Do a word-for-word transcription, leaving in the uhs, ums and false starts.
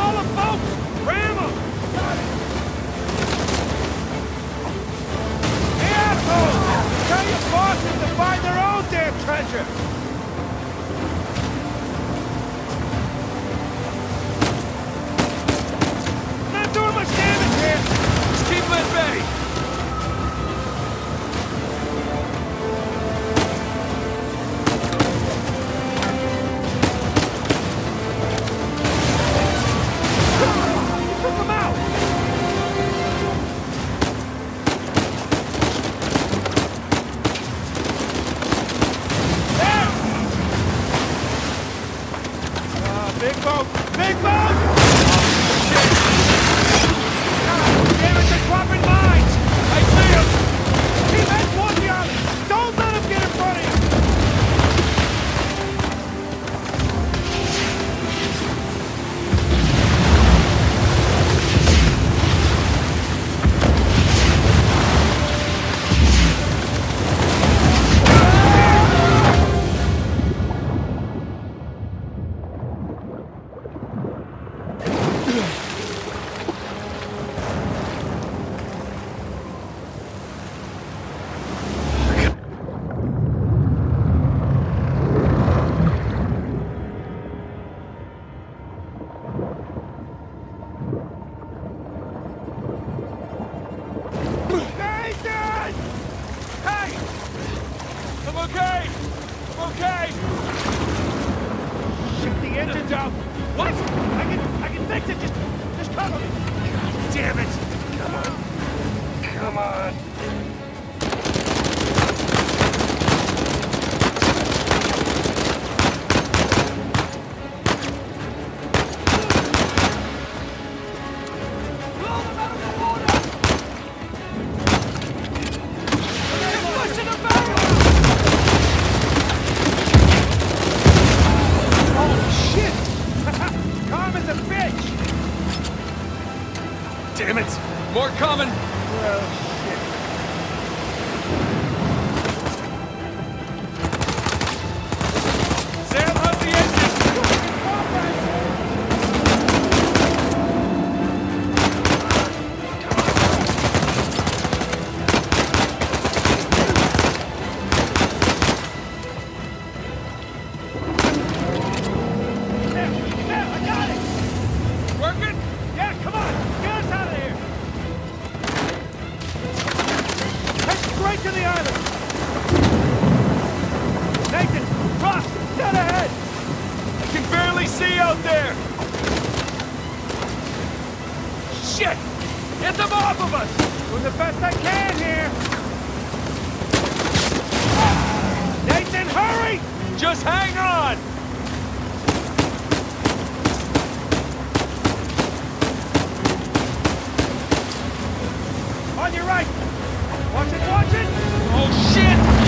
all the boats! Ram them! Hey, assholes! Tell your bosses to find their own damn treasure! I'm not doing much damage here! Just keep them at bay! Big boat! Big boat! Shit! God damn it, they're dropping mines! I see them! Keep head towards the island! Don't let them get in front of you! Okay! I'm okay! Shit, the engine's out! What? I can... I can fix it! Just... just cover me! God damn it! Come on! Come on! Blow them out of the water! They're pushing the barrel! Carmen's a bitch! Damn it! More coming! Oh, shit. Sail out the engine! Right to the island! Nathan! Ross! Dead ahead! I can barely see out there! Shit! Get them off of us! Doing the best I can here! Nathan, hurry! Just hang on! On your right! Watch it, watch it! Oh, shit!